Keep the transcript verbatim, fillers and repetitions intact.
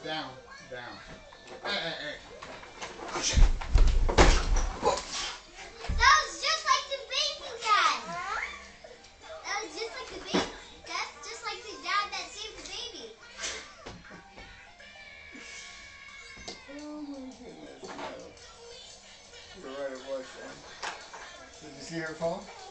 Down. Down. Hey, hey, hey. That was just like the baby dad. That was just like the baby. That's just like the dad that saved the baby. Oh my goodness, no. You're right, it was, Sam. Did you see her fall?